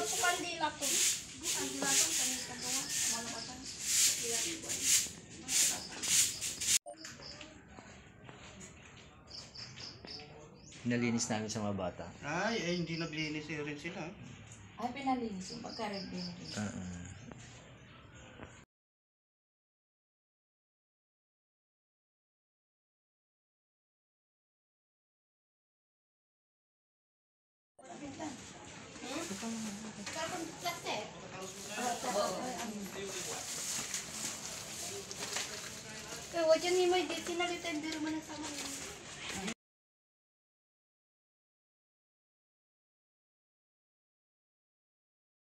ko kandila ko. Kandila ko, kanis ka doon. Malo ka tayo. Nalinis namin sa mga bata. Ay, hindi naglinis rin sila. Ay, pinalinis yung pagkarag din. Kaya wajan ni may dito na litan dito man sa mga.